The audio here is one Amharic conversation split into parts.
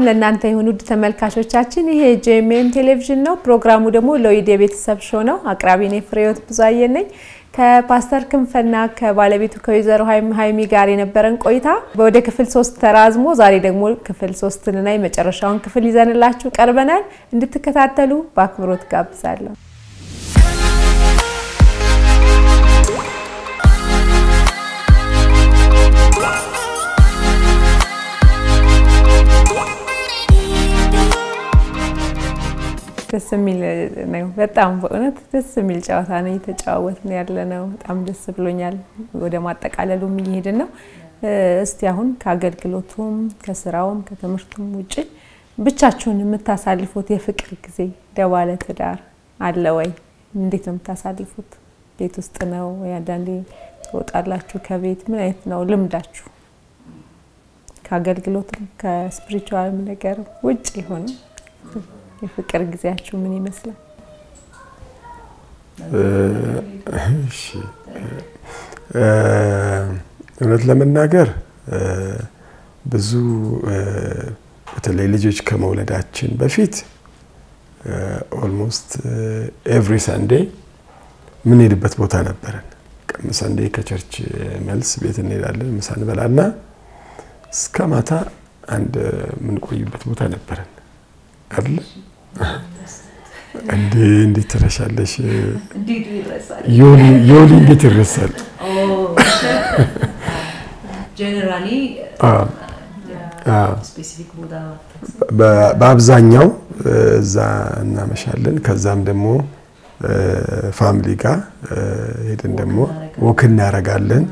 ለእናንተ ይሁን ውድ ተመልካቾቻችን ይሄ GMM ቴሌቪዥን ነው ፕሮግራሙ ደግሞ ለውይድ የቤተሰብ ሾው ነው አቅራቢ ነኝ ፍሬህይወት ብዙአየን ነኝ ከፓስተር ክንፈና ከባለቤቱ ከወይዘሮ ሃይሚ ጋር የነበረን ቆይታ ወደ ክፍል 3 ተራዝሞ ዛሬ ደግሞ ክፍል 3 እና የመጨረሻውን ክፍል ይዘንላችሁ ቀርበናል እንድትከታተሉ በአክብሮት ጋብዛለሁ ደስ የሚል ነው በጣም በእውነት ደስ የሚል ጨዋታ ነው የተጫወትን ያለነው በጣም ደስ ብሎኛል ወደ ማጠቃለሉም እየሄድን ነው እስቲ አሁን ከአገልግሎቱም ከስራውም ከተምርቱም ውጪ ብቻችሁን የምታሳልፉት የፍቅር ጊዜ ደባለ ትዳር አለ ወይ እንዴት ነው የምታሳልፉት ቤት ውስጥ ነው ያዳንዴ ወጣላችሁ ከቤት ምን አይነት ነው ልምዳችሁ ከአገልግሎቱም ከስፒሪቹዋል ነገር ውጪ ሆነ የፍቅር ጊዜያችሁ ምን ይመስላል እሺ እውነት ለመናገር ብዙ በተለይ ልጆች ከመውለዳችን በፊት almost every Sunday ምን ሄድበት ቦታ ነበርን Sunday ከቸርች መልስ ቤት እንሄዳለን ምሳ እንበላና እስከ ማታ አንድ ምን ቆይበት ቦታ ነበርን አይደል እንዴ ተረሻለሽ ዮሊ እንዴት ይረሳል generally specific ቦታ በአብዛኛው እዛ እናመሻለን ከዛም ደግሞ ፋሚሊ ጋር ሄደን ደግሞ ወክ እናረጋለን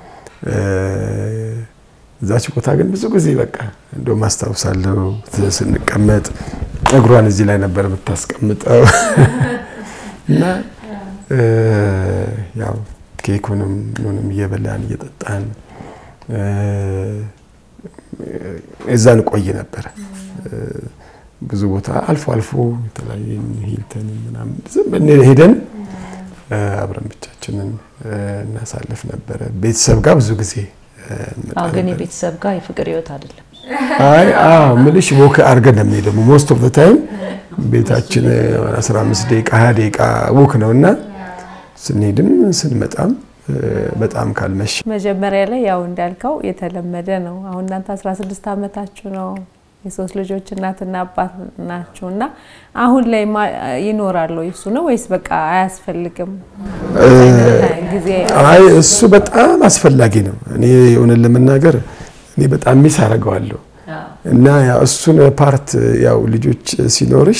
ዛች ቦታ ግን ብዙ ጊዜ በቃ እንደው ማስተዋወሳለሁ ስንቀመጥ እግሯን እዚህ ላይ ነበር የምታስቀምጠው እና ያው ኬኩንም ምንም እየበላን እየጠጣን እዛን ቆይ ነበር ብዙ ቦታ አልፎ ተላይ ሂልተን ምናምን ዝም ሄደን አብረን ብቻችንን እናሳልፍ ነበር ቤተሰብ ጋር ብዙ ብዙ ጊዜ ግን የቤተሰብ ጋር የፍቅር ህይወት አይደለም አይ ምልሽ ወክ አርገን ነው ደግሞ most of the time ቤታችን 15 ደቂቃ 20 ደቂቃ ወክ ነውና ስንሄድም ስንመጣም በጣም ካልመሽ መጀመሪያ ላይ ያው እንዳልከው የተለመደ ነው አሁን እናንተ 16 አመታችሁ ነው የሶስት ልጆች እናትና አባት ናችሁና አሁን ላይ ይኖራል እሱ ነው ወይስ በቃ አያስፈልግም አይ እሱ በጣም አስፈላጊ ነው እኔ የሆነ ለመናገር እኔ በጣም ሚስ አረጋዋለሁ እና ያው እሱን ፓርት ያው ልጆች ሲኖርሽ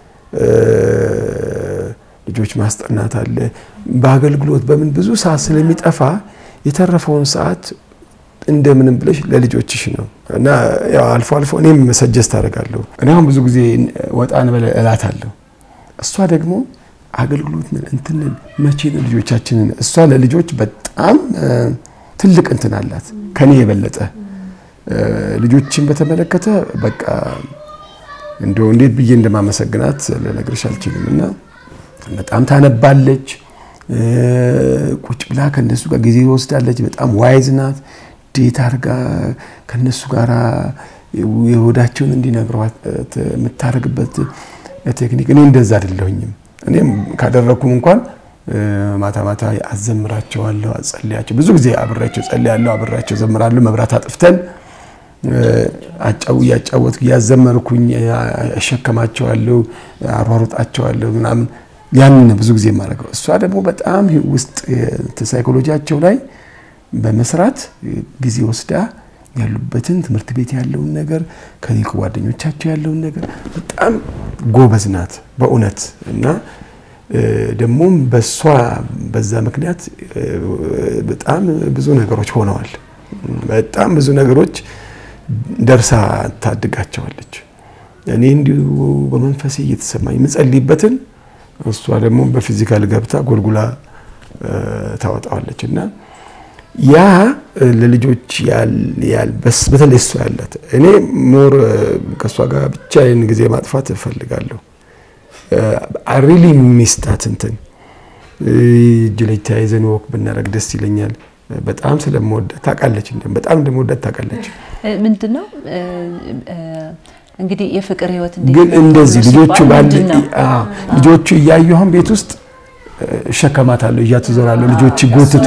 ልጆች ማስጠናት አለ በአገልግሎት በምን ብዙ ሰዓት ስለሚጠፋ የተረፈውን ሰዓት እንደምንም ብለሽ ለልጆችሽ ነው እና ያው አልፎ እኔም ሰጀስት አደርጋለሁ እኔ አሁን ብዙ ጊዜ ወጣን እላታለሁ እሷ ደግሞ አገልግሎት እንትን መቼ ነው ልጆቻችንን እሷ ለልጆች በጣም ትልቅ እንትን አላት ከኔ የበለጠ ልጆችን በተመለከተ በቃ እንደው እንዴት ብዬ እንደማመሰግናት ለነግርሽ አልችልምና በጣም ታነባለች ቁጭ ብላ ከነሱ ጋር ጊዜ ወስዳለች በጣም ዋይዝ ናት ዴት አርጋ ከነሱ ጋራ የወዳቸውን እንዲነግሯት የምታረግበት ቴክኒክ እኔ እንደዛ አይደለሁኝም እኔም ካደረኩም እንኳን ማታ አዘምራቸዋለሁ አጸልያቸው ብዙ ጊዜ አብራቸው ጸልያለሁ አብራቸው ዘምራለሁ መብራት አጥፍተን ያጫወት ያዘመርኩኝ አሸከማቸዋለሁ አሯሯጣቸዋለሁ ምናምን ያንን ብዙ ጊዜ ማረጋው እሷ ደግሞ በጣም ውስጥ ሳይኮሎጂያቸው ላይ በመስራት ጊዜ ወስዳ ያሉበትን ትምህርት ቤት ያለውን ነገር ከሊቁ ጓደኞቻቸው ያለውን ነገር በጣም ጎበዝ ናት በእውነት እና ደግሞ በሷ በዛ ምክንያት በጣም ብዙ ነገሮች ሆነዋል በጣም ብዙ ነገሮች ደርሳ ታድጋቸዋለች እኔ እንዲሁ በመንፈሴ እየተሰማኝ ምጸልይበትን እሷ ደግሞ በፊዚካል ገብታ ጎልጉላ ታወጣዋለችና ያ ለልጆች ያል በተለይ እሷ ያላት እኔ ሞር ከሷ ጋር ብቻዬን ጊዜ ማጥፋት እፈልጋለሁ I really miss that እንትን ጅለታ ይዘን ወክ ብናረግ ደስ ይለኛል በጣም ስለምወዳት ታቃለች በጣም እንደምወዳት ታቃለች ምንድነው እንግዲህ የፍቅር ህይወት እንዴት ግን እንደዚህ ልጆቹ ያዩሁን ቤት ውስጥ ሸከማታለሁ እያተዘራለሁ ልጆች ጎትቶ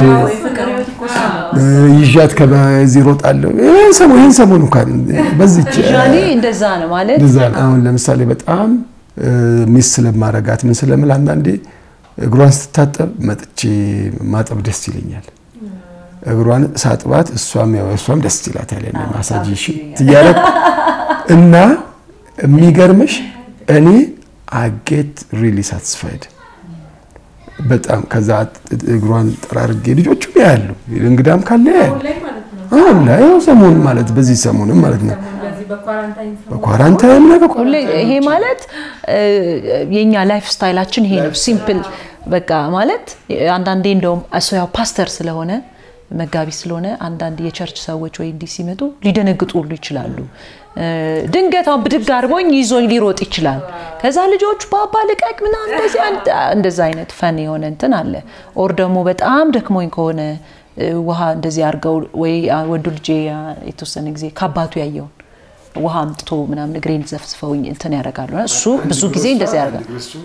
ይጃት ከበዚህ ሮጣለሁ ይሄን ሰሞኑ ካን በዚች ጃኒ እንደዛ ነው ማለት አሁን ለምሳሌ በጣም ሚስ ስለማረጋት ምን ስለምል አንዳንዴ እግሯን ስትታጠብ መጥቼ ማጠብ ደስ ይለኛል እግሯን ሳጥባት እሷም ደስ ይላታል ያለ ማሳጅ ትያረኩ እና የሚገርምሽ እኔ I get really satisfied በጣም ከዛ እግሯን ጠራርጌ ልጆቹ ያያሉ እንግዳም ካለ አሁን ላይ ሰሞን ማለት በዚህ ሰሞንም ማለት ነው በኳራንታይን ነገር ይሄ ማለት የኛ ላይፍ ስታይላችን ይሄ ነው ሲምፕል በቃ ማለት አንዳንዴ እንደውም አሶያው ፓስተር ስለሆነ መጋቢ ስለሆነ አንዳንድ የቸርች ሰዎች ወይ እንዲ ሲመጡ ሊደነግጡሉ ይችላሉ ድንገት ብድግ አርቦኝ ይዞኝ ሊሮጥ ይችላል ከዛ ልጆቹ ባባ ልቀቅ ምና እንደዛ አይነት ፈን የሆነ እንትን አለ ኦር ደግሞ በጣም ደክሞኝ ከሆነ ውሃ እንደዚህ አርገው ወይ ወንዱ ልጅ የተወሰነ ጊዜ ካባቱ ያየው ውሃ አምጥቶ ምናምን ግሬን ዘፍስፈውኝ እንትን ያረጋሉ እሱ ብዙ ጊዜ እንደዚህ ያረጋል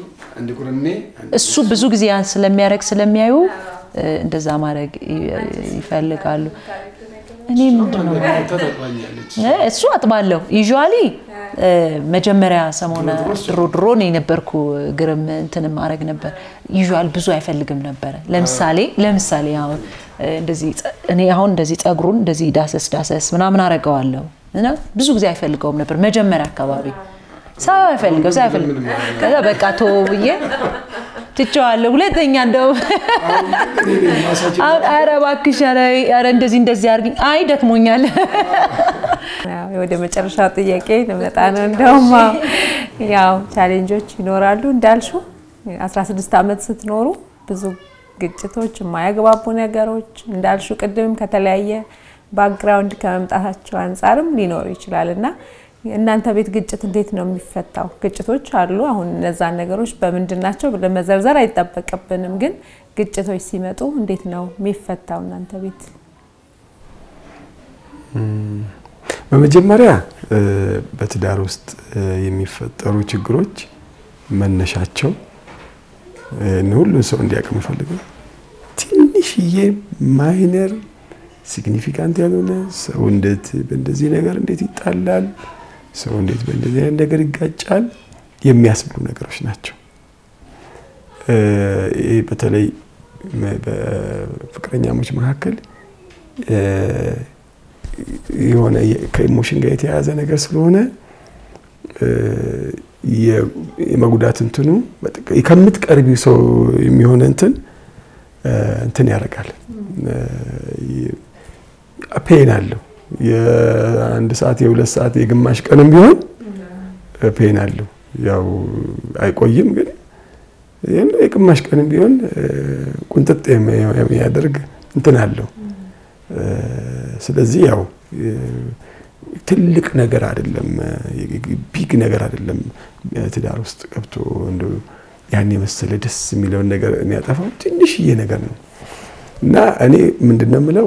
እሱ ብዙ ጊዜ ያን ስለሚያረግ ስለሚያዩ እንደዛ ማረግ ይፈልጋሉ እኔ ምንድነው እሱ አጥባለሁ ዩዥዋሊ መጀመሪያ ሰሞና ድሮ ነው የነበርኩ ግርም እንትን ማረግ ነበር ዩዥዋል ብዙ አይፈልግም ነበር ለምሳሌ አሁን እንደዚህ እኔ አሁን እንደዚህ ጸጉሩን እንደዚህ ዳሰስ ምናምን አረጋዋለሁ እና ብዙ ጊዜ አይፈልገውም ነበር መጀመሪያ አካባቢ ሳይፈልገው ከዛ በቃ ተውብዬ ትቻለሁ ሁለተኛ እንደው አረባክሽ አረ እንደዚህ አርግኝ አይ ደክሞኛል ወደ መጨረሻው ጥያቄ ለመጣ ነው እንደውም ያው ቻሌንጆች ይኖራሉ እንዳልሹ 16 አመት ስትኖሩ ብዙ ግጭቶች የማያግባቡ ነገሮች እንዳልሹ ቅድም ከተለያየ ባክግራውንድ ከመምጣታቸው አንፃርም ሊኖር ይችላልና እናንተ ቤት ግጭት እንዴት ነው የሚፈታው ግጭቶች አሉ አሁን እነዛን ነገሮች በመንድናቸው ለመዘርዘር አይተበቀብንም ግን ግጭቶች ሲመጡ እንዴት ነው የሚፈታው እናንተ ቤት በመጀመሪያ በትዳር ውስጥ የሚፈጠሩ ችግሮች መነሻቸው ሁሉ ሰው እንዲያቀም ፈልገው ትንሽዬ ማይነር ሲግኒፊካንት ያልሆነ ሰው እንደዚህ ነገር እንዴት ይጣላል ሰው እንዴት በእንደዚህ ነገር ይጋጫል የሚያስብሉ ነገሮች ናቸው በተለይ በፍቅረኛሞች መካከል የሆነ ከኢሞሽን ጋር የተያያዘ ነገር ስለሆነ የመጉዳት እንትኑ ከምትቀርቢው ሰው የሚሆነ እንትን ያረጋል ፔን አለው የአንድ ሰዓት የሁለት ሰዓት የግማሽ ቀንም ቢሆን ፔን አለው ያው አይቆይም ግን የግማሽ ቀንም ቢሆን ቁንጥጥ የሚያደርግ እንትን አለው ስለዚህ ያው ትልቅ ነገር አይደለም ቢግ ነገር አይደለም ትዳር ውስጥ ገብቶ እንደው ያኔ መሰለ ደስ የሚለው ነገር የሚያጠፋው ትንሽዬ ነገር ነው እና እኔ ምንድነው የምለው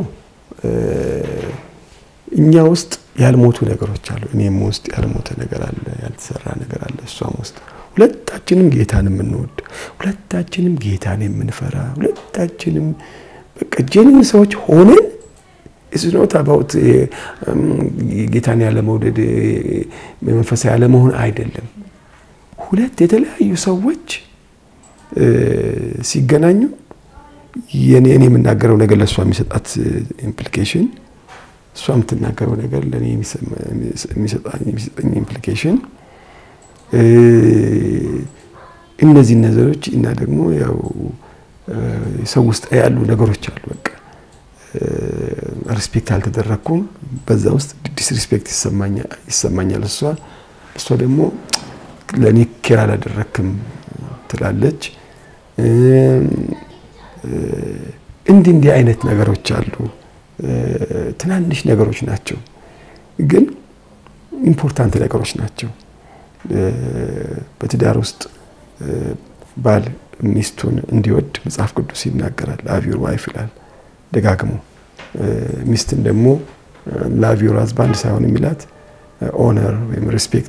እኛ ውስጥ ያልሞቱ ነገሮች አሉ እኔም ውስጥ ያልሞተ ነገር አለ ያልተሰራ ነገር አለ እሷም ውስጥ ሁለታችንም ጌታን የምንወድ ሁለታችንም ጌታን የምንፈራ ሁለታችንም በቃ ጀኒን ሰዎች ሆነን it's not about ጌታን ያለ መውደድ መንፈሳዊ ያለ መሆን አይደለም ሁለት የተለያዩ ሰዎች ሲገናኙ የኔ የምናገረው ነገር ለሷ የሚሰጣት ኢምፕሊኬሽን ሷም ትናገረው ነገር ለኔ የሚሰጣኝ ኢምፕሊኬሽን እነዚህ ነገሮች እና ደግሞ ያው ሰው ውስጥ ያሉ ነገሮች አሉ በቃ ሪስፔክት አልተደረኩም በዛ ውስጥ ዲስሪስፔክት ይሰማኛል እሷ ደግሞ ለኔ ኬር አላደረክም ትላለች እንዲህ አይነት ነገሮች አሉ ትናንሽ ነገሮች ናቸው ግን ኢምፖርታንት ነገሮች ናቸው በትዳር ውስጥ ባል ሚስቱን እንዲወድ መጽሐፍ ቅዱስ ይናገራል love your wife ይላል ደጋግሞ ሚስትን ደግሞ love your husband ሳይሆን የሚላት ኦነር ወይም ሪስፔክት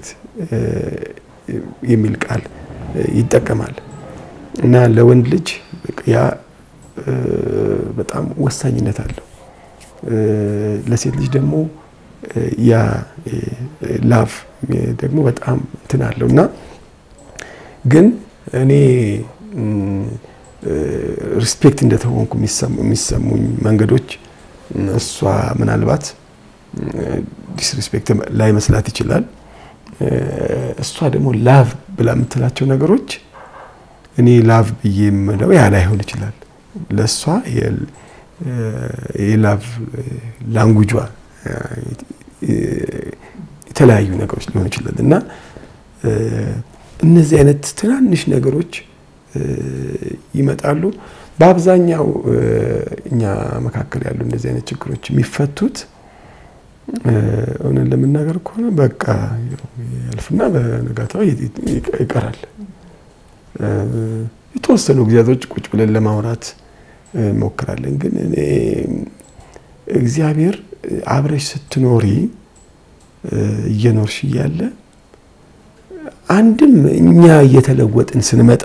የሚል ቃል ይጠቀማል እና ለወንድ ልጅ ያ በጣም ወሳኝነት አለው ለሴት ልጅ ደግሞ ያ ላቭ ደግሞ በጣም እንትን አለውና ግን እኔ ሪስፔክት እንደተሆንኩ የሚሰሙኝ መንገዶች እሷ ምናልባት ዲስሪስፔክት ላይ መስላት ይችላል እሷ ደግሞ ላቭ ብላ የምትላቸው ነገሮች እኔ ላቭ ብዬምለው ያ ላይሆን ይችላል ለሷ የላቭ ላንጉጇ የተለያዩ ነገሮች ሊሆን ይችላል እና እነዚህ አይነት ትናንሽ ነገሮች ይመጣሉ በአብዛኛው እኛ መካከል ያሉ እንደዚህ አይነት ችግሮች የሚፈቱት እውነት ለምናገር ከሆነ በቃ ያልፍና በነጋታው ይቀራል የተወሰኑ ጊዜያቶች ቁጭ ብለን ለማውራት ሞክራለን ግን እኔ እግዚአብሔር አብረሽ ስትኖሪ እየኖርሽ ያለ አንድም እኛ እየተለወጥን ስንመጣ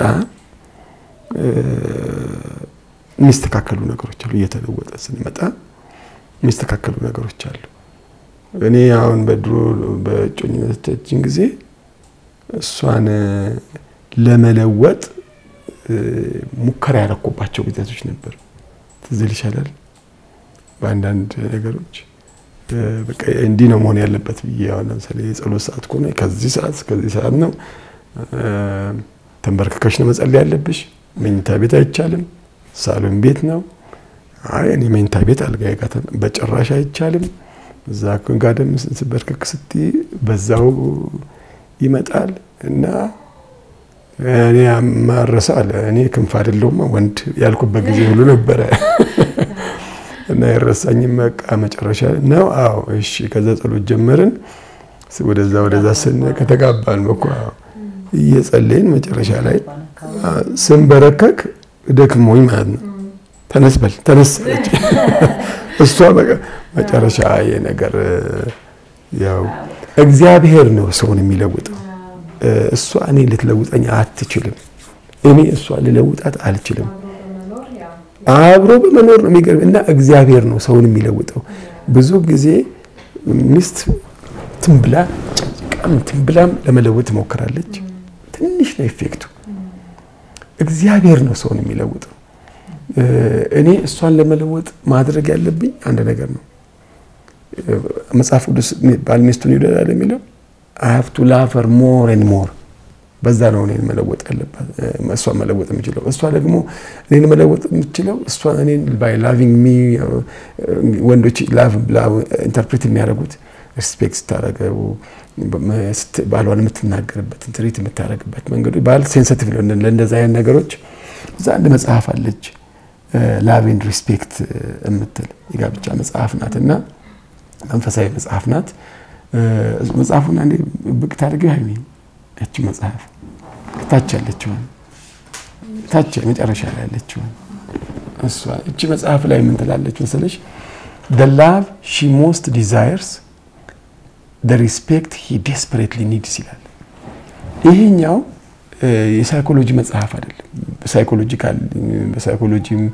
ሚስተካከሉ ነገሮች አሉ እየተለወጠ ስንመጣ ሚስተካከሉ ነገሮች አሉ እኔ አሁን በድሮ በጮኝነታችን ጊዜ እሷን ለመለወጥ ሙከራ ያረኩባቸው ጊዜያቶች ነበር ትዝል ይሻላል በአንዳንድ ነገሮች በቃ እንዲህ ነው መሆን ያለበት ብዬ ለምሳሌ የጸሎት ሰዓት ከሆነ ከዚህ ሰዓት ነው ተንበርክከሽ ነው መጸለይ ያለብሽ መኝታ ቤት አይቻልም ሳሎን ቤት ነው አይ እኔ መኝታ ቤት አልጋዬ ጋር በጭራሽ አይቻልም እዛ ጋደም ስንበርክክ ስትይ በዛው ይመጣል እና እኔ ማረሳለ እኔ ክንፍ አይደለሁም ወንድ ያልኩበት ጊዜ ሁሉ ነበር እና ይረሳኝም በቃ መጨረሻ ነው አዎ እሺ ከዛ ጸሎት ጀመርን ወደዛ ከተጋባን በቃ እየጸለይን መጨረሻ ላይ ስንበረከክ ደክሞኝ ማለት ነው ተነስበል እሷ በቃ መጨረሻ የነገር ያው እግዚአብሔር ነው ሰውን የሚለውጠው እሷ እኔ ልትለውጠኝ አትችልም እኔ እሷ ልለውጣት አልችልም አብሮ በመኖር ነው የሚገርምና እግዚአብሔር ነው ሰውን የሚለውጠው ብዙ ጊዜ ሚስት ትንብላም ለመለወጥ ሞክራለች ትንሽ ነው ኢፌክቱ እግዚአብሔር ነው ሰውን የሚለውጠው እኔ እሷን ለመለወጥ ማድረግ ያለብኝ አንድ ነገር ነው መጽሐፍ ቅዱስ ባልሚስቱን ይወዳል የሚለው I have to love her more and more በዛ ነው እኔን መለወጥ ያለባት እሷን መለወጥ የምችለው እሷ ደግሞ እኔን መለወጥ የምችለው እሷ እኔን by loving me ወንዶች love ኢንተርፕሬት የሚያደርጉት ሪስፔክት ታረጋው ባሏን የምትናገርበት ትሪት የምታረግበት መንገዱ ባል ሴንሲቲቭ ነው ለእንደዛ አይነት ነገሮች እዛ አንድ መጽሐፍ አለች love and respect የምትል የጋብቻ መጽሐፍ ናትና መንፈሳዊ መጽሐፍ ናት መጽሐፉን አንዴ ብቅ ታርገው ሃይሚ እቺ መጽሐፍ ታች መጨረሻ ላይ ያለችው እሷ እቺ መጽሐፍ ላይ ምን ትላለች መሰለሽ the love she most desires the respect he desperately needs ይላል ይሄኛው የሳይኮሎጂ መጽሐፍ አይደለም በሳይኮሎጂም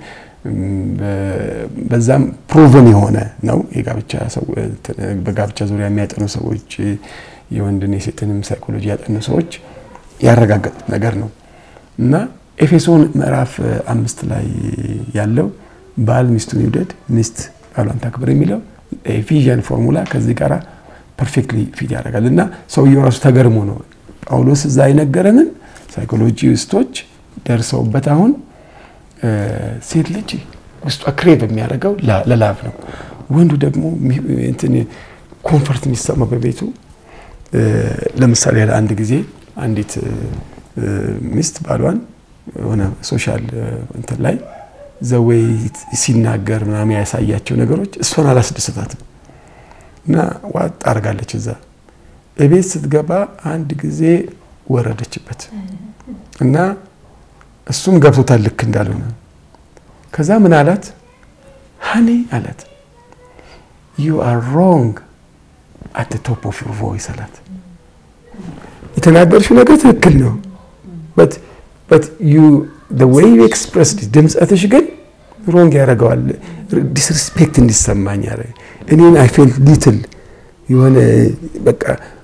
በዛም ፕሩቨን የሆነ ነው የጋብቻ ሰው በጋብቻ ዙሪያ የሚያጠኑ ሰዎች የወንድና የሴትንም ሳይኮሎጂ ያጠኑ ሰዎች ያረጋገጡት ነገር ነው እና ኤፌሶን ምዕራፍ 5 ላይ ያለው ባል ሚስቱን ይውደድ ሚስት ባሏን ታክብር የሚለው ኤፊዥያን ፎርሙላ ከዚህ ጋር ፐርፌክትሊ ፊት ያደርጋልና ሰውየው ራሱ ተገርሞ ነው ጳውሎስ እዛ ይነገረንን ሳይኮሎጂስቶች ደርሰውበት አሁን ሴት ልጅ ውስጧ ክሬቭ የሚያደርገው ለላቭ ነው ወንዱ ደግሞ እንትን ኮምፎርት የሚሰማው በቤቱ ለምሳሌ አንድ ጊዜ አንዲት ሚስት ባሏን ሆነ ሶሻል እንትን ላይ ዘወይ ሲናገር ምናምን ያሳያቸው ነገሮች እሷን አላስደሰታትም እና ዋጥ አርጋለች እዛ እቤት ስትገባ አንድ ጊዜ ወረደችበት እና እሱም ገብቶታል ልክ እንዳልሆነ ከዛ ምን አላት ሃኒ አላት you are wrong at the top of your voice አላት የተናገርሽው ነገር ትክክል ነው but you the way you express it ድምጽሽ ግን wrong ያደርገዋል disrespect እንዲሰማኝ ያደርጋል እኔን I felt little የሆነ በቃ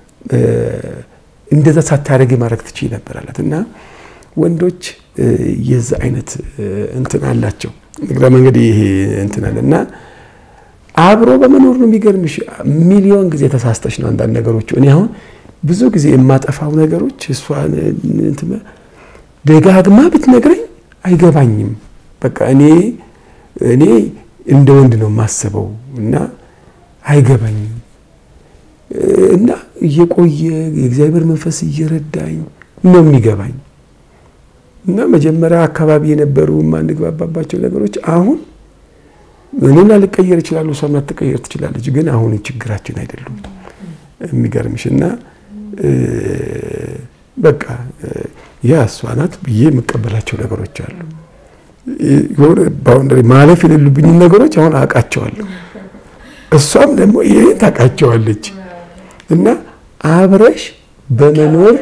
እንደዛ ሳታረጊ ማድረግ ትችይ ነበር አላትና ወንዶች የዛ አይነት እንትን አላቸው ግራ መንገድ ይሄ እንትን አለና አብሮ በመኖር ነው የሚገርምሽ ሚሊዮን ጊዜ ተሳስተሽ ነው አንዳንድ ነገሮች እኔ አሁን ብዙ ጊዜ የማጠፋው ነገሮች እሷን እንትን ደጋግማ ብትነግረኝ አይገባኝም በቃ እኔ እንደ ወንድ ነው ማስበው እና አይገባኝም እና እየቆየ የእግዚአብሔር መንፈስ እየረዳኝ ነው የሚገባኝ እና መጀመሪያ አካባቢ የነበሩ ማንግባባባቸው ነገሮች አሁን ምንና ልቀየር ይችላል ሰማት ተቀየር ትችላለች ግን አሁን ችግራችን አይደሉም የሚገርምሽና በቃ ያሷናት ብዬ መቀበላቸው ነገሮች አሉ የሆነ ባውንደሪ ማለፍ የሌሉብኝ ነገሮች አሁን አቃቸዋለሁ እሷም ደግሞ ይሄን ታቃቸዋለች እና አብረሽ በመኖር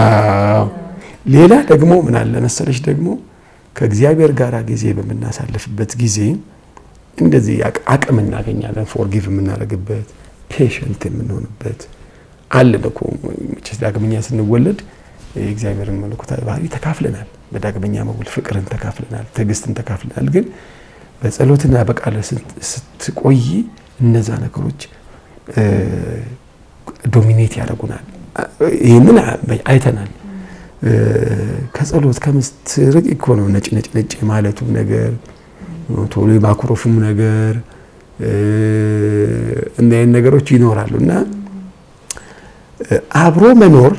ሌላ ደግሞ ምን አለ መሰለሽ ደግሞ ከእግዚአብሔር ጋር ጊዜ በመናሳለፍበት ጊዜ እንደዚህ አቅም እናገኛለን ፎርጊቭ የምናደርግበት ፔሽንት የምንሆንበት አለ ደግሞ ዳግመኛ ስንወለድ የእግዚአብሔርን መለኮታዊ ባህሪ ተካፍለናል በዳግመኛ መውለድ ፍቅርን ተካፍለናል ትዕግስትን ተካፍለናል ግን በጸሎትና በቃል ስትቆይ እነዛ ነገሮች ዶሚኔት ያደርጉናል ይሄንን አይተናል ከጸሎት ከምስትርቅ ኢኮኖ ነጭ ማለቱ ነገር ቶሎ ማክሮፍም ነገር እና ነገሮች ይኖራሉና አብሮ መኖር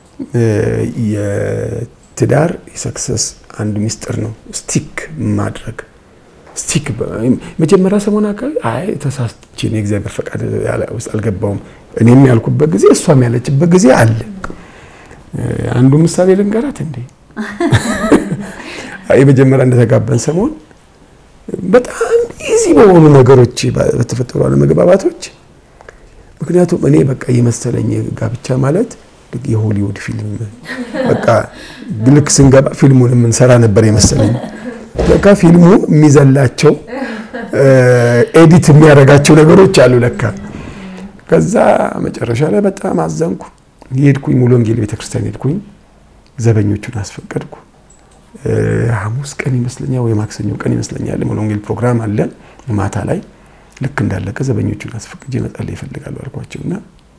የትዳር የሰክሰስ አንድ ሚስጥር ነው ስቲክ ማድረግ ስቲክ መጀመሪያ ሰሞን አካባቢ አይ ተሳስቼ ነው እግዚአብሔር ፈቃድ ውስጥ አልገባውም እኔም ያልኩበት ጊዜ እሷም ያለችበት ጊዜ አለ አንዱ ምሳሌ ልንገራት እንዴ አይ መጀመሪያ እንደተጋባን ሰሞን በጣም ኢዚ በሆኑ ነገሮች በተፈጠሩ አለመግባባቶች ምክንያቱም እኔ በቃ የመሰለኝ ጋብቻ ማለት የሆሊውድ ፊልም በቃ ግልክ ስንገባ ፊልሙን ምን ሰራ ነበር የመሰለኝ በቃ ፊልሙ የሚዘላቸው ኤዲት የሚያረጋቸው ነገሮች አሉ ለካ ከዛ መጨረሻ ላይ በጣም አዘንኩ የሄድኩኝ ሙሉ ወንጌል ቤተክርስቲያን ሄድኩኝ ዘበኞቹን አስፈቀድኩ ሐሙስ ቀን ይመስለኛል ወይ ማክሰኞ ቀን ይመስለኛል ሙሉ ወንጌል ፕሮግራም አለ ማታ ላይ ልክ እንዳለቀ ዘበኞቹን አስፈቅጄ መጸለይ ይፈልጋሉ አልኳቸውና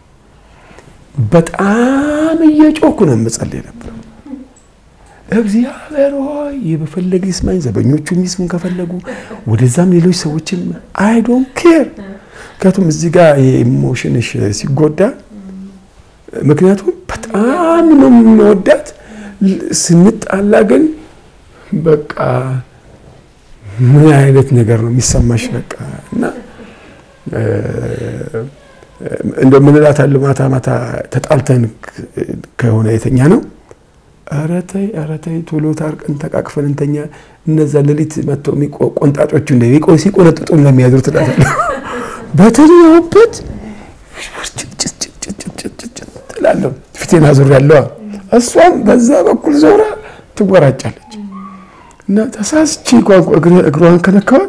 በጣም እየጮኩ ነው መጸለይ ነበር እግዚአብሔር ሆይ ይበፈልግ ይስማኝ ዘበኞቹ ይስሙን ከፈለጉ ወደዛም ሌሎች ሰዎችም I don't care ከቱም እዚህ ጋር ኢሞሽንሽ ሲጎዳ ምክንያቱም በጣም ነው የምወዳት ስንጣላ ግን በቃ ምን አይነት ነገር ነው የሚሰማሽ በቃ እና እንደምን እላታለሁ ማታ ተጣልተን ከሆነ የተኛ ነው አረታይ ቶሎ ታርቀን ተቃቅፈን እንተኛ እነዛ ለሊት መጥተው ቆንጣጮቹ እንደሚቆይ ሲቆነጥጡ ነው የሚያድሩት እላታለሁ በተኛውበት ትላለሁ ፊቴን አዙር ያለው እሷም በዛ በኩል ዞራ ትወራጫለች እና ተሳስቺ እግሯን ከነካው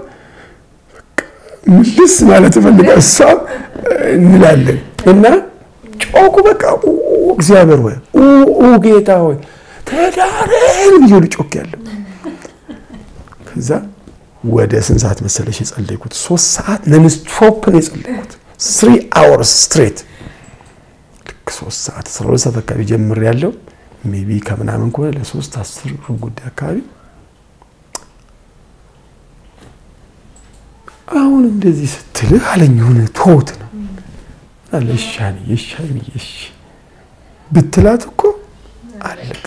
ምልስ ማለት ፈልጋ እሷ እንላለን እና ጮኩ በቃ እግዚአብሔር ሆይ ጌታ ሆይ ተዳረን ይሉ ጮክ ያለው ከዛ ወደ ስንት ሰዓት መሰለሽ የጸለይኩት 3 ሰዓት ለምስቶፕ ነው የጸለይኩት 3 hours straight 3 ሰዓት 12 ሰዓት አካባቢ ጀምር ያለው ሜቢ ከምናምን ኮለ ለ3:10 ጉዳይ አካባቢ አሁን እንደዚህ ስትል አለኝ ሆነ ቶት ነው አለሻኒ የሻይሽ ብትላት እኮ አለቅ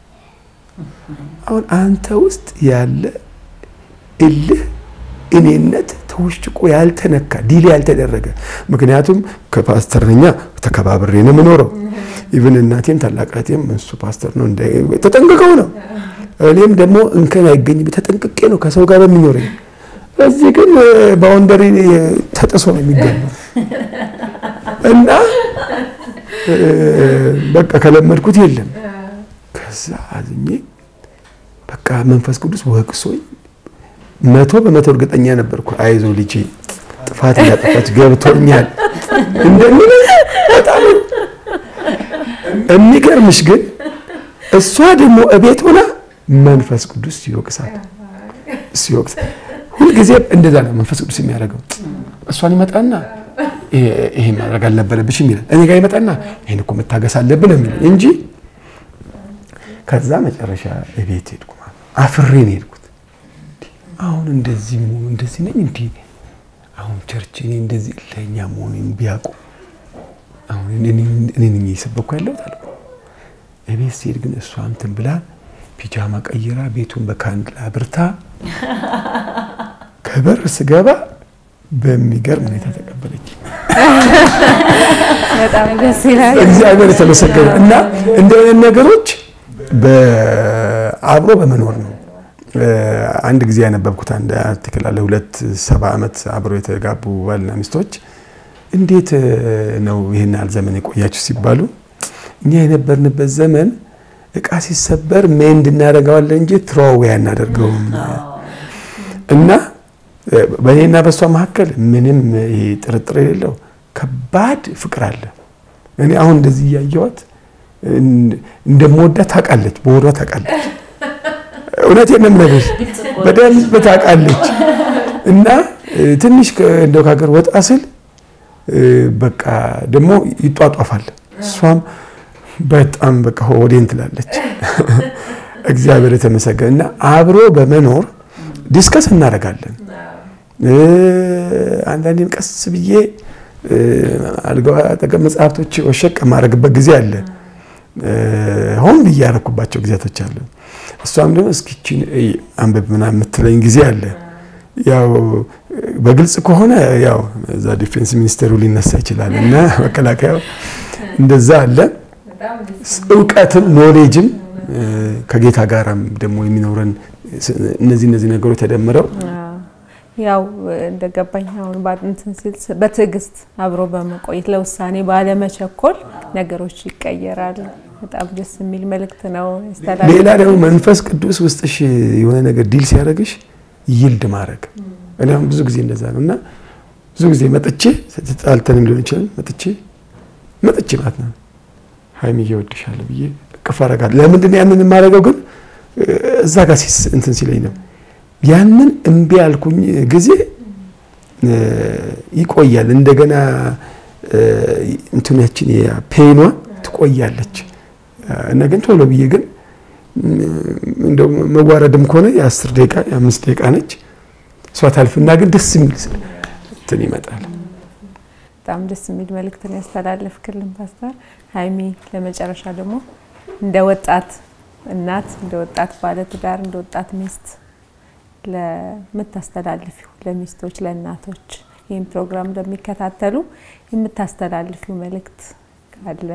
አሁን አንተ ውስጥ ያለ እልህ እኔነት ተውሽቆ ያልተነካ ዲል ያልተደረገ ምክንያቱም ከፓስተርኛ ተከባብሬ ነው የምኖረው ኢቭን እናቴም ታላቃቴም እሱ ፓስተር ነው እንደ ተጠንቅቀው ነው እኔም ደግሞ እንከን አይገኝ በተጠንቅቄ ነው ከሰው ጋር በሚኖረኝ እዚህ ግን ባውንደሪ ተጥሶ ነው የሚገኘው እና በቃ ከለመድኩት የለም ከዛ አዝኜ በቃ መንፈስ ቅዱስ ወቅሶኝ 100% እርግጠኛ ነበርኩ አይዞ ልጄ ጥፋት ያጠፋች ገብቶኛል እንደምን በጣም የሚገርምሽ ግን እሷ ደግሞ እቤት ሆና መንፈስ ቅዱስ ሲወቅስ ሁሉ ጊዜ እንደዛ ነው መንፈስ ቅዱስ የሚያደርገው እሷን ይመጣና ይሄ ማድረግ አልነበረብሽም ይላል እኔ ጋር ይመጣና ይሄን እኮ መታገስ አለብን እንጂ ከዛ መጨረሻ እቤት ሄድኩ አፍሬ ነው ሄድኩት አሁን እንደዚህ ነኝ እንዴ አሁን ቸርች እኔ እንደዚህ ለኛ መሆኔን ቢያውቁ አሁን እኔ ነኝ የሰበኩ ያለው ታልኩ እቤት ሲሄድ ግን እሷ እንትን ብላ ፒጃማ ቀይራ ቤቱን በካንድል አብርታ ከበር ስገባ በሚገርም ሁኔታ ተቀበለች በጣም ደስ ይላል እግዚአብሔር የተመሰገነ እና እንደዚህ ነገሮች በአብሮ በመኖር ነው አንድ ጊዜ ያነበብኩት አንድ አርቲክል አለ 270 ዓመት አብሮ የተጋቡ ባልና ሚስቶች እንዴት ነው ይሄን አልዘመን የቆያችሁ ሲባሉ እኛ የነበርንበት ዘመን እቃ ሲሰበር ምን እንድናረጋዋለን እንጂ ትሮው ያናደርገውም እና በእኔና በሷ መካከል ምንም ጥርጥር የሌለው ከባድ ፍቅር አለ እኔ አሁን እንደዚህ ያያዩት እንደምወዳት ታውቃለች በወሯ ታውቃለች እውነቴን ነው የምነግርሽ በደንብ ታውቃለች እና ትንሽ እንደው ካገር ወጣ ስል በቃ ደግሞ ይጧጧፋል እሷም በጣም በቃ ሆዴን ትላለች እግዚአብሔር የተመሰገነና አብሮ በመኖር ዲስከስ እናደርጋለን አንዳንዴም ቀስ ብዬ አልጋው አጠገብ መጽሐፍቶች ወሸቅ ማድረግበት ጊዜ አለ ሆን ብያረኩባቸው ጊዜያቶች አሉ እሷም ደግሞ እስኪችን አንበብ ምናምን የምትለኝ ጊዜ አለ ያው በግልጽ ከሆነ ያው እዛ ዲፌንስ ሚኒስተሩ ሊነሳ ይችላልና መከላከያው እንደዛ አለ ዕውቀትም ኖሌጅም ከጌታ ጋርም ደግሞ የሚኖረን እነዚህ ነገሮች ተደምረው ያው እንደገባኝ አሁን ባንተን ሲል በትዕግስት አብሮ በመቆየት ለውሳኔ ባለመቸኮል ነገሮች ይቀየራሉ በጣም ደስ የሚል መልእክት ነው ያስተላልፋል ሌላ ደግሞ መንፈስ ቅዱስ ውስጥሽ የሆነ ነገር ዲል ሲያደርግሽ ይልድ ማድረግ እኔም ብዙ ጊዜ እንደዛ ነውና ብዙ ጊዜ መጥቼ ተጣልተንም ሊሆን ይችላል መጥቼ ማለት ነው ሃይሚ ይወድሻል ብዬ ከፈረጋል ለምን ያንን ማረጋው ግን እዛ ጋር እንትን ሲለኝ ነው ያንን እንቢ ያልኩኝ ጊዜ ይቆያል እንደገና እንትነችን ፔኗ ትቆያለች እና ግን ቶሎ ብዬ ግን እንደው መዋረድም ከሆነ የ10 ደቂቃ የ5 ደቂቃ ነች ሷት አልፍና ግን ደስ የሚል እንትን ይመጣል በጣም ደስ የሚል መልእክትን ያስተላልፍክልን ፓስተር ሃይሚ ለመጨረሻ ደግሞ እንደ ወጣት እናት እንደ ወጣት ባለ ትዳር እንደ ወጣት ሚስት ለምታስተላልፊው ለሚስቶች ለእናቶች ይሄን ፕሮግራም ለሚከታተሉ የምታስተላልፊው መልእክት ካለ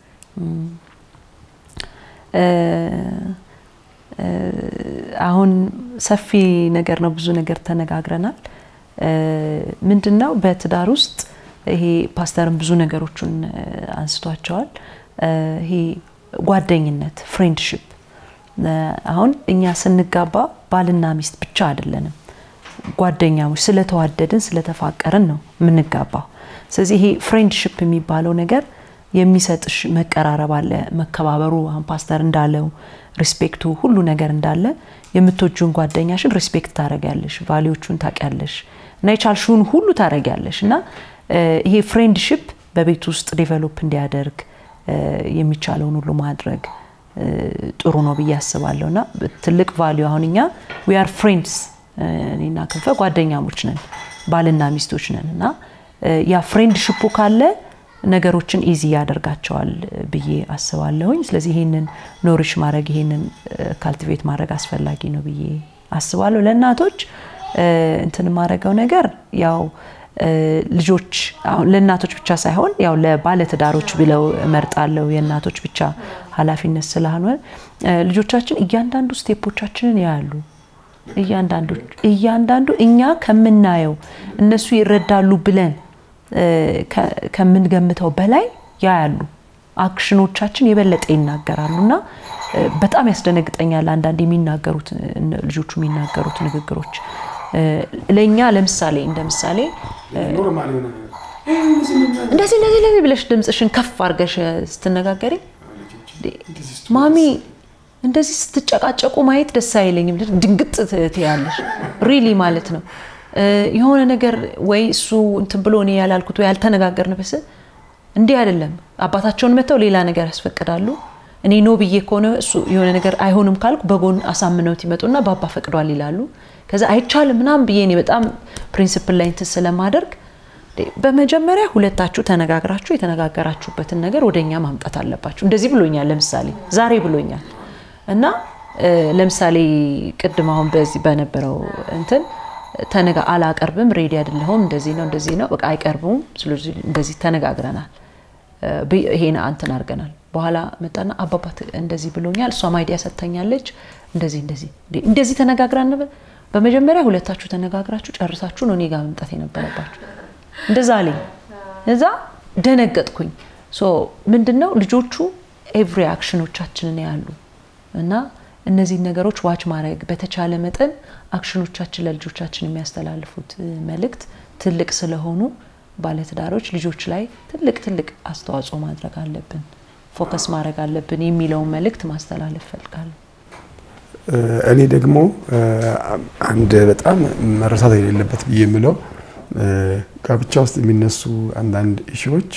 አሁን ሰፊ ነገር ነው ብዙ ነገር ተነጋግረናል ምንድነው በትዳር ውስጥ ይሄ ፓስተርም ብዙ ነገሮችን አንስቷቸዋል ይሄ ጓደኝነት ፍሬንድሺፕ አሁን እኛ ስንጋባ ባልና ሚስት ብቻ አይደለንም ጓደኛሞች ስለተዋደድን ስለተፋቀርን ነው ምንጋባው ስለዚህ ይሄ ፍሬንድሺፕ የሚባለው ነገር የሚሰጥሽ መቀራረብ አለ መከባበሩ አሁን ፓስተር እንዳለው ሪስፔክቱ ሁሉ ነገር እንዳለ የምትወጁን ጓደኛሽን ሪስፔክት ታረጋለሽ ቫልዩዎቹን ታቀያለሽ እና ይቻልሽውን ሁሉ ታረጋለሽ እና ይሄ ፍሬንድሺፕ በቤት ውስጥ ዴቨሎፕ እንዲያደርግ የሚቻለውን ሁሉ ማድረግ ጥሩ ነው ብዬ አስባለሁና ትልቅ ቫልዩ አሁንኛ we are friends እኔና ከፈ ጓደኛሞች ነን ባልና ሚስቶች ነንና ያ ፍሬንድሺፑ ካለ ነገሮችን ኢዚ ያደርጋቸዋል ብዬ አስባለሁኝ ስለዚህ ይሄንን ኖሪሽ ማድረግ ይሄንን ካልቲቬት ማድረግ አስፈላጊ ነው ብዬ አስባለሁ ለእናቶች እንትን ማድረገው ነገር ያው ልጆች አሁን ለእናቶች ብቻ ሳይሆን ያው ለባለ ትዳሮች ብለው መርጣለው የእናቶች ብቻ ኃላፊነት ስለሆነ ልጆቻችን እያንዳንዱ ስቴፖቻችንን ያያሉ እያንዳንዱ እኛ ከምናየው እነሱ ይረዳሉ ብለን ከምንገምተው በላይ ያያሉ አክሽኖቻችን የበለጠ ይናገራሉና በጣም ያስደነግጠኛል አንዳንድ የሚናገሩት ልጆቹ የሚናገሩት ንግግሮች ለኛ ለምሳሌ እንደምሳሌ ኖርማል ነው እንደዚህ ብለሽ ድምጽሽን ከፍ አርገሽ ስትነጋገሪ ማሚ እንደዚህ ስትጨቃጨቁ ማየት ደስ አይለኝም ድንግጥ ትያለሽ ሪሊ ማለት ነው የሆነ ነገር ወይ እሱ እንትን ብሎ ነው ያላልኩት ወይ ያልተነጋገርንበስ እንዴ አይደለም አባታቸውን መተው ሌላ ነገር ያስፈቅዳሉ እኔ ነው ብዬ ኮነ እሱ የሆነ ነገር አይሆንም ካልኩ በጎን አሳምነውት ይመጡና ባባ ፈቅዷል ይላሉ ከዛ አይቻልም ምናም ብዬ ነው በጣም ፕሪንሲፕል ላይ እንትን ስለማደርግ በመጀመሪያ ሁለታችሁ ተነጋግራችሁ የተነጋገራችሁበትን ነገር ወደኛ ማምጣት አለባችሁ እንደዚህ ብሎኛል ለምሳሌ ዛሬ ብሎኛል እና ለምሳሌ ቅድም አሁን በዚህ በነበረው እንትን ተነጋ አላቀርብም ሬዲ አይደለሁም እንደዚህ ነው በቃ አይቀርቡም ስለዚህ እንደዚህ ተነጋግረናል ይሄን አንተን አርገናል በኋላ መጣና አባባት እንደዚህ ብሎኛል እሷ ማይዲያ ሰተኛለች እንደዚህ ተነጋግራን ነበር በመጀመሪያ ሁለታችሁ ተነጋግራችሁ ጨርሳችሁ ነው እኔ ጋር መምጣት የነበረባችሁ እንደዛ አለኝ እዛ ደነገጥኩኝ ሶ ምንድነው ልጆቹ ኤቭሪ አክሽኖቻችንን ያሉ እና እነዚህ ነገሮች ዋች ማድረግ በተቻለ መጠን አክሽኖቻችን ለልጆቻችን የሚያስተላልፉት መልእክት ትልቅ ስለሆኑ ባለትዳሮች ልጆች ላይ ትልቅ አስተዋጽኦ ማድረግ አለብን ፎከስ ማድረግ አለብን የሚለው መልእክት ማስተላለፍ ፈልጋለሁ እኔ ደግሞ አንድ በጣም መረሳት የሌለበት ብዬምለው ጋብቻ ውስጥ የሚነሱ አንዳንድ ኢሹዎች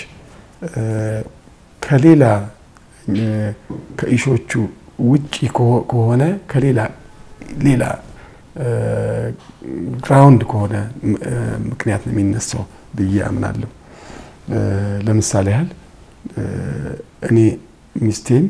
ከሌላ ከኢሹዎቹ ውጪ ከሆነ ከሌላ ግራውንድ ከሆነ ምክንያት ነው የሚነሳው ብዬ አምናለሁ ለምሳሌ ያህል እኔ ሚስቴን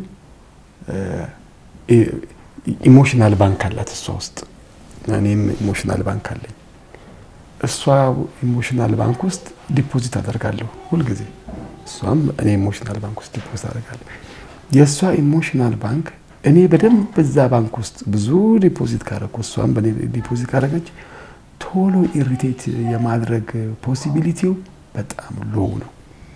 ኢሞሽናል ባንክ አላት እሷ ውስጥ እኔም ኢሞሽናል ባንክ አለኝ እሷ ኢሞሽናል ባንክ ውስጥ ዲፖዚት አደርጋለሁ ሁሉ ጊዜ እሷም እኔ ኢሞሽናል ባንክ ውስጥ ዲፖዚት አደርጋለሁ የሷ ኢሞሽናል ባንክ እኔ በደንብ በዛ ባንክ ውስጥ ብዙ ዲፖዚት ካረኩ እሷም በኔ ዲፖዚት ካረገች ቶሎ ኢሪቴት የማድረግ ፖሲቢሊቲው በጣም ሎው ነው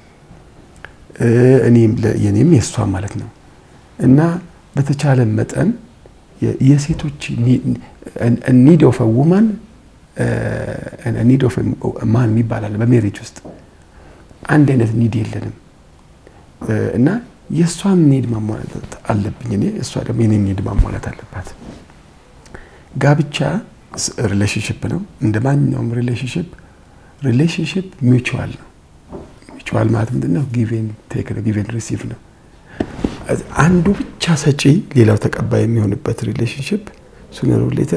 የኔም የሷ ማለት ነው እና በተቻለ መጠን የሴቶች need of a woman and a need of a man ይባላል በሜሪጅ ውስጥ አንድ አይነት ኒድ የለንም እና የሷን ኒድ ማሟላት አለብኝ እኔ እሷ ደግሞ የኔን ኒድ ማሟላት አለባት ጋብቻ ሪሌሽንሺፕ ነው እንደማንኛውም ሪሌሽንሺፕ ሚውቹዋል ነው ሚውቹዋል ማለት ምንድነው ጊቭ ኤንድ ቴክ ጊቭ ኤንድ ሪሲቭ ነው አንዱ ብቻ ሰጪ ሌላው ተቀባይ የሚሆንበት ሪሌሽንሺፕ sooner or later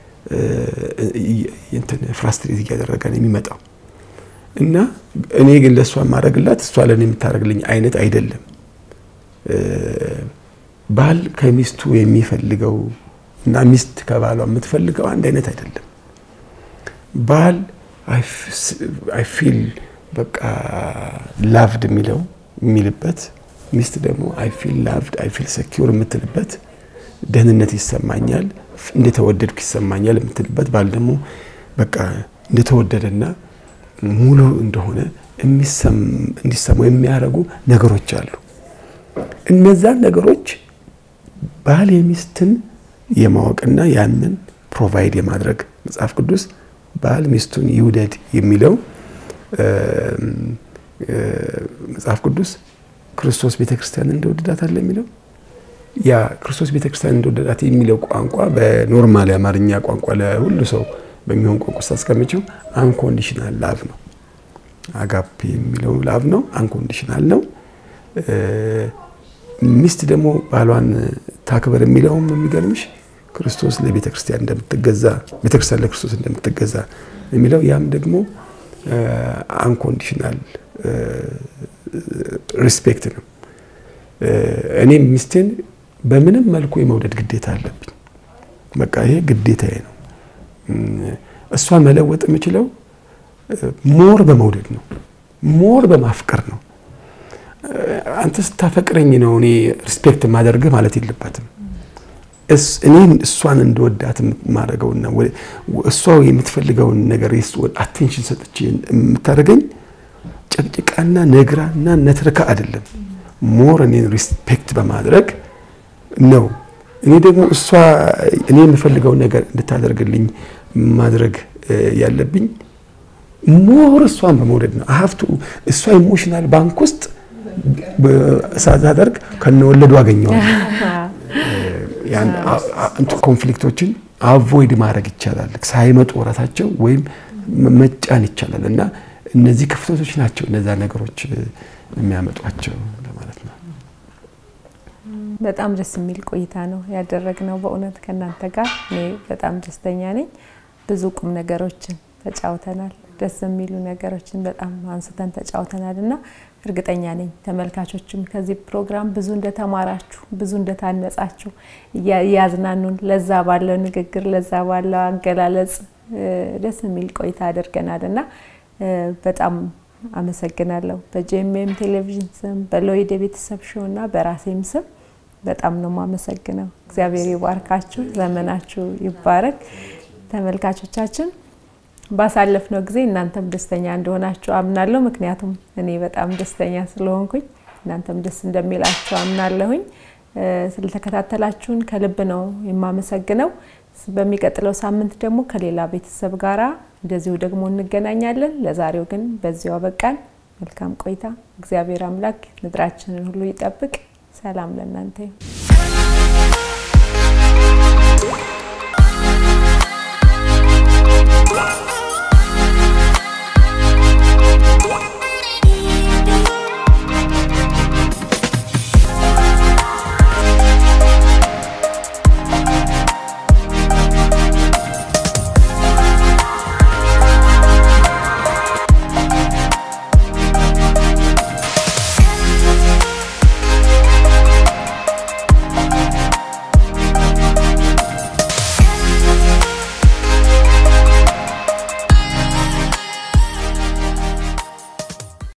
እንትን ፍራስትሬት ያደረጋል የሚመጣው እና እኔ ግን ለሷ ማረግላት እሷ ለኔ የምታረግልኝ አይነት አይደለም ባል ከሚስቱ የሚፈልገው እና ሚስት ከባሏ የምትፈልገው አንድ አይነት አይደለም ባል I feel በቃ loved የሚልበት ሚስት ደግሞ I feel loved I feel secure የምትልበት ደህንነት ይሰማኛል እንደተወደድኩ ይሰማኛል የምትልበት ባል ደግሞ በቃ እንደተወደደና ሙሉ እንደሆነ እንዲሰማው የሚያረጉ ነገሮች አሉ እነዛ ነገሮች ባል የሚስትን የማወቅና ያንን ፕሮቫይድ የማድረግ መጽሐፍ ቅዱስ ባል ሚስቱን ይውደድ የሚለው መጽሐፍ ቅዱስ ክርስቶስ ቤተክርስቲያን እንደወደዳት አለ የሚለው ያ ክርስቶስ ቤተክርስቲያን እንደወደዳት የሚለው ቋንቋ በኖርማል አማርኛ ቋንቋ ለሁሉ ሰው በሚሆን ቋንቋ ሳስቀምጪው አንኮንዲሽናል ላቭ ነው አጋፔ የሚለው ላቭ ነው አንኮንዲሽናል ነው ሚስት ደግሞ ባሏን ታክበር የሚለውም የሚገርምሽ ክርስቶስ ለቤተክርስቲያን እንደምትገዛ ቤተክርስቲያን ለክርስቶስ እንደምትገዛ የሚለው ያም ደግሞ አንኮንዲሽናል ሪስፔክት ነው እኔ ሚስቴን በምንም መልኩ የመውደድ ግዴታ አለብኝ በቃ ይሄ ግዴታዬ ነው እሷን መለወጥ የምችለው ሞር በመውደድ ነው ሞር በማፍቀር ነው አንተ ስታፈቅረኝ ነው እኔ ሪስፔክት ማደርግ ማለት የለባትም እኔ እሷን እንደወዳት ማረጋውና እሷ የምትፈልገውን ነገር አቴንሽን ሰጥቼ የምታረገኝ ጨቅጭቃና ነግራና ነትርካ አይደለም ሞር እኔን ሪስፔክት በማድረግ ነው እኔ ደግሞ እኔ የምፈልገው ነገር እንድታደርግልኝ ማድረግ ያለብኝ ሞር እሷን በመውደድ ነው አሃፍቱ እሷ ኢሞሽናል ባንክ ውስጥ ሳታደርግ ከነወለዱ አገኘዋለሁ ያን ኮንፍሊክቶችን አቮይድ ማድረግ ይቻላል ሳይመጡ ወራታቸው ወይም መጫን ይቻላል እና እነዚህ ክፍተቶች ናቸው እነዛ ነገሮች የሚያመጧቸው ለማለት ነው በጣም ደስ የሚል ቆይታ ነው ያደረግነው በእውነት ከናንተ ጋር እኔ በጣም ደስተኛ ነኝ ብዙ ቁም ነገሮችን ተጫውተናል ደስ የሚሉ ነገሮችን በጣም አንስተን ተጫውተናልና እርግጠኛ ነኝ ተመልካቾችም ከዚህ ፕሮግራም ብዙ እንደተማራችሁ ብዙ እንደታነጻችሁ ያዝናኑን ለዛ ባለው ንግግር ለዛ ባለው አገላለጽ ደስ የሚል ቆይታ አድርገናልና በጣም አመሰግናለሁ በጂኤምኤም ቴሌቪዥን ስም በሎይድ ቤተሰብ ሾውና በራሴም ስም በጣም ነው ማመሰግነው እግዚአብሔር ይባርካችሁ ዘመናችሁ ይባረክ ተመልካቾቻችን ባሳለፍነው ጊዜ እናንተም ደስተኛ እንደሆናችሁ አምናለሁ ምክንያቱም እኔ በጣም ደስተኛ ስለሆንኩኝ እናንተም ደስ እንደሚላችሁ አምናለሁኝ ስለተከታተላችሁን ከልብ ነው የማመሰግነው በሚቀጥለው ሳምንት ደግሞ ከሌላ ቤተሰብ ጋራ እንደዚሁ ደግሞ እንገናኛለን ለዛሬው ግን በዚያው አበቃን መልካም ቆይታ እግዚአብሔር አምላክ ምድራችንን ሁሉ ይጠብቅ ሰላም ለእናንተ